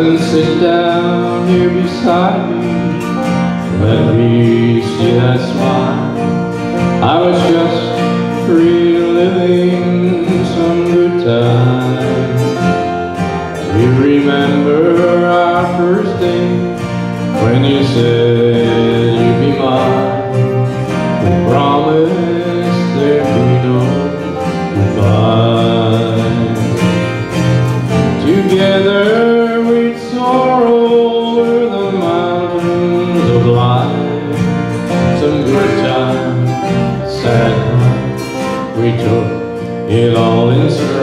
and sit down here beside me. Let me see that smile. I was just reliving some good times. You remember our first date when you said you'd be mine. We promised there'd be no goodbye. Together we'd soar over the mountains of life. Some good times, sad times, we took it all in stride.